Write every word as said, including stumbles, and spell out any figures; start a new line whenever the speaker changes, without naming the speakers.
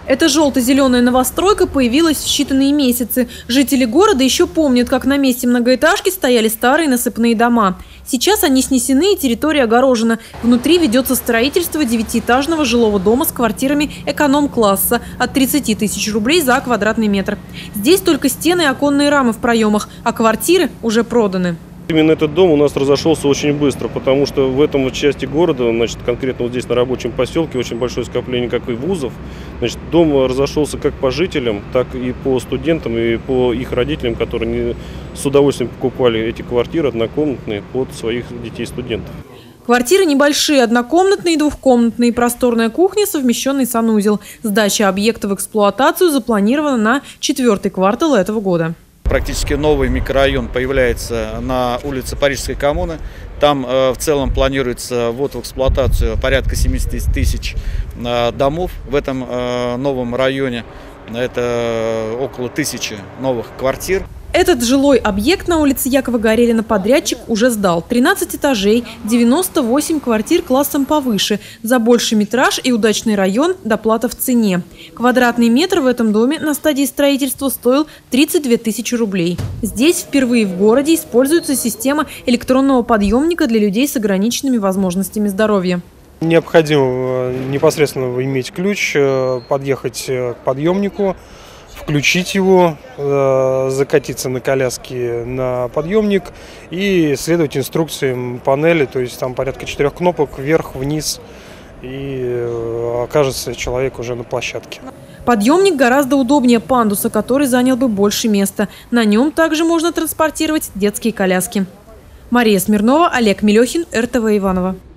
Эта желто-зеленая новостройка появилась в считанные месяцы. Жители города еще помнят, как на месте многоэтажки стояли старые насыпные дома. Сейчас они снесены и территория огорожена. Внутри ведется строительство девятиэтажного жилого дома с квартирами эконом-класса от тридцати тысяч рублей за квадратный метр. Здесь только стены и оконные рамы в проемах, а квартиры уже проданы.
Именно этот дом у нас разошелся очень быстро, потому что в этом части города, значит, конкретно вот здесь на рабочем поселке, очень большое скопление как и вузов. Значит, дом разошелся как по жителям, так и по студентам, и по их родителям, которые не, с удовольствием покупали эти квартиры однокомнатные под своих детей-студентов.
Квартиры небольшие, однокомнатные, двухкомнатные, просторная кухня, совмещенный санузел. Сдача объекта в эксплуатацию запланирована на четвертый квартал этого года.
Практически новый микрорайон появляется на улице Парижской коммуны. Там э, в целом планируется ввод в эксплуатацию порядка семидесяти тысяч э, домов в этом э, новом районе. Это около тысячи новых квартир.
Этот жилой объект на улице Якова Горелина подрядчик уже сдал. тринадцать этажей, девяносто восемь квартир классом повыше. За больший метраж и удачный район доплата в цене. Квадратный метр в этом доме на стадии строительства стоил тридцать две тысячи рублей. Здесь впервые в городе используется система электронного подъемника для людей с ограниченными возможностями здоровья.
Необходимо непосредственно иметь ключ, подъехать к подъемнику, включить его, закатиться на коляске на подъемник и следовать инструкциям панели, то есть там порядка четырех кнопок вверх, вниз, и окажется человек уже на площадке.
Подъемник гораздо удобнее пандуса, который занял бы больше места. На нем также можно транспортировать детские коляски. Мария Смирнова, Олег Мелехин, эр тэ вэ Иваново.